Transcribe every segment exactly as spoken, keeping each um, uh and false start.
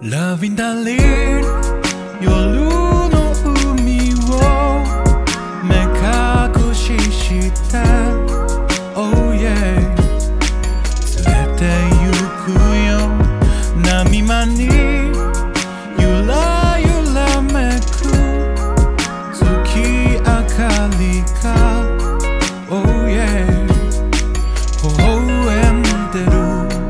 Loving darling 夜の海を目隠しして Oh yeah 連れて行くよ波間にゆらゆらめく月明かりが Oh yeah 微笑んでる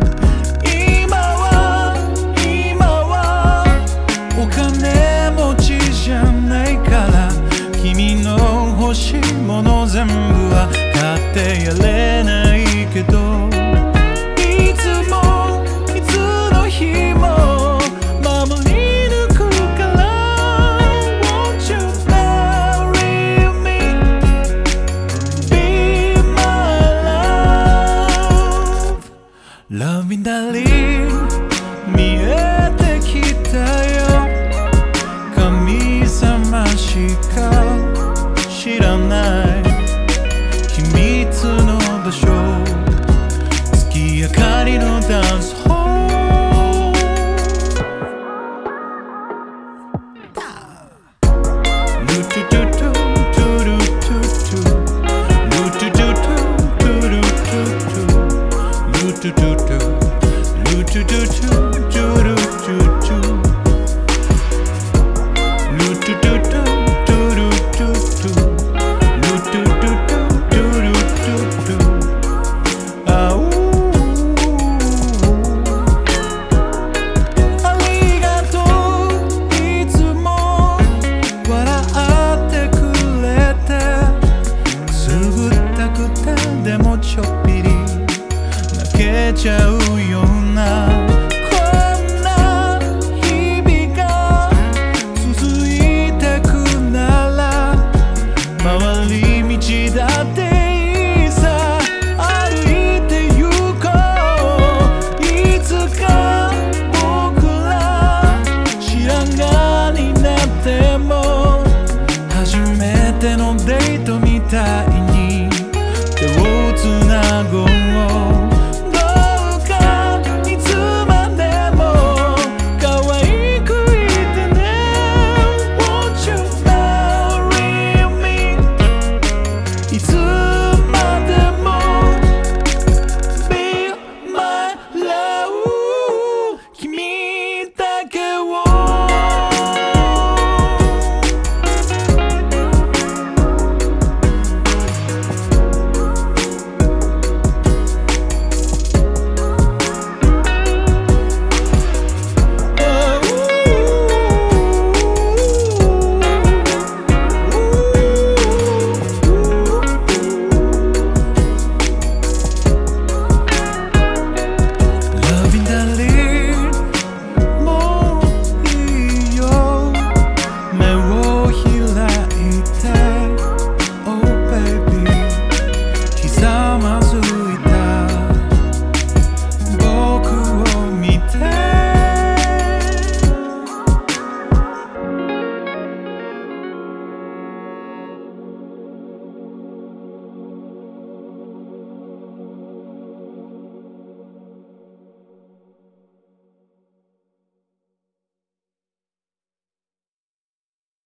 欲しいもの全部は買ってやれないけどいつもいつの日も守り抜くから Won't you marry me Be my love Loving darling 見えてきたよ神様しか知らない秘密の場所月明かりのダンスホール